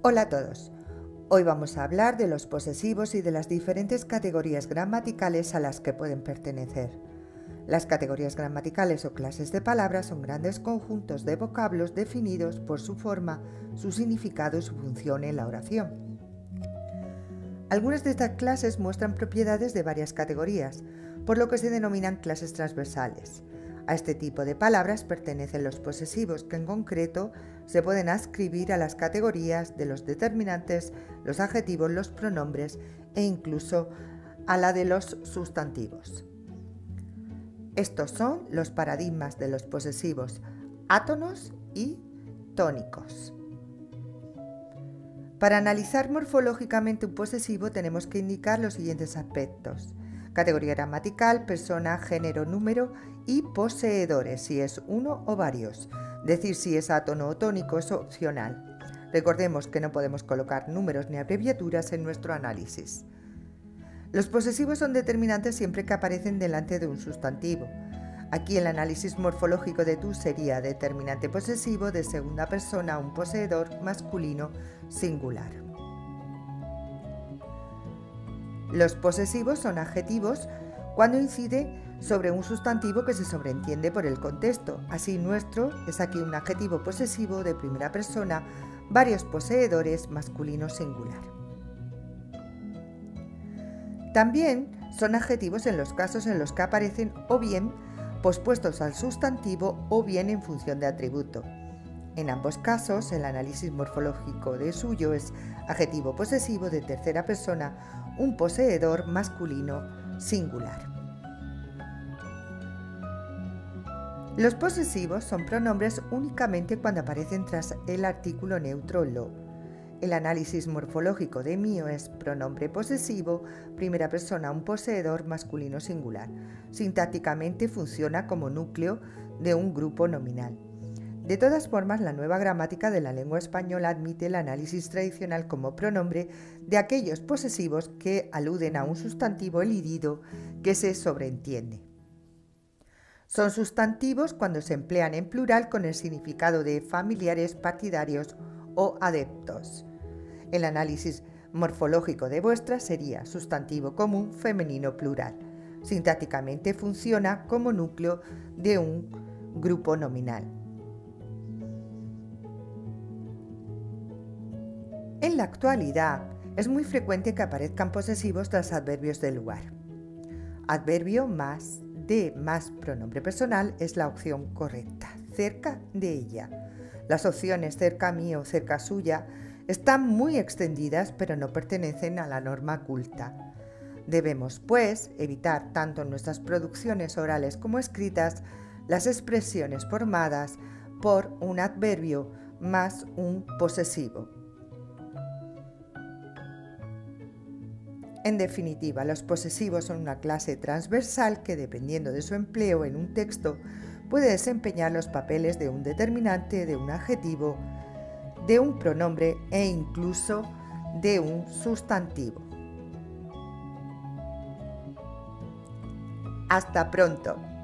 Hola a todos. Hoy vamos a hablar de los posesivos y de las diferentes categorías gramaticales a las que pueden pertenecer. Las categorías gramaticales o clases de palabras son grandes conjuntos de vocablos definidos por su forma, su significado y su función en la oración. Algunas de estas clases muestran propiedades de varias categorías, por lo que se denominan clases transversales. A este tipo de palabras pertenecen los posesivos, que en concreto se pueden adscribir a las categorías de los determinantes, los adjetivos, los pronombres e incluso a la de los sustantivos. Estos son los paradigmas de los posesivos átonos y tónicos. Para analizar morfológicamente un posesivo tenemos que indicar los siguientes aspectos: categoría gramatical, persona, género, número y poseedores, si es uno o varios. Decir si es átono o tónico es opcional. Recordemos que no podemos colocar números ni abreviaturas en nuestro análisis. Los posesivos son determinantes siempre que aparecen delante de un sustantivo. Aquí el análisis morfológico de tú sería determinante posesivo de segunda persona, un poseedor masculino singular. Los posesivos son adjetivos cuando incide sobre un sustantivo que se sobreentiende por el contexto. Así, nuestro es aquí un adjetivo posesivo de primera persona, varios poseedores, masculino singular. También son adjetivos en los casos en los que aparecen o bien pospuestos al sustantivo o bien en función de atributo. En ambos casos, el análisis morfológico de suyo es adjetivo posesivo de tercera persona, un poseedor masculino singular. Los posesivos son pronombres únicamente cuando aparecen tras el artículo neutro lo. El análisis morfológico de mío es pronombre posesivo, primera persona, un poseedor masculino singular. Sintácticamente funciona como núcleo de un grupo nominal. De todas formas, la nueva gramática de la lengua española admite el análisis tradicional como pronombre de aquellos posesivos que aluden a un sustantivo elidado que se sobreentiende. Son sustantivos cuando se emplean en plural con el significado de familiares, partidarios o adeptos. El análisis morfológico de vuestra sería sustantivo común femenino plural. Sintácticamente funciona como núcleo de un grupo nominal. En la actualidad es muy frecuente que aparezcan posesivos tras adverbios de lugar. Adverbio más de más pronombre personal es la opción correcta, cerca de ella. Las opciones cerca mío, cerca suya están muy extendidas, pero no pertenecen a la norma culta. Debemos, pues, evitar tanto en nuestras producciones orales como escritas las expresiones formadas por un adverbio más un posesivo. En definitiva, los posesivos son una clase transversal que, dependiendo de su empleo en un texto, puede desempeñar los papeles de un determinante, de un adjetivo, de un pronombre e incluso de un sustantivo. Hasta pronto.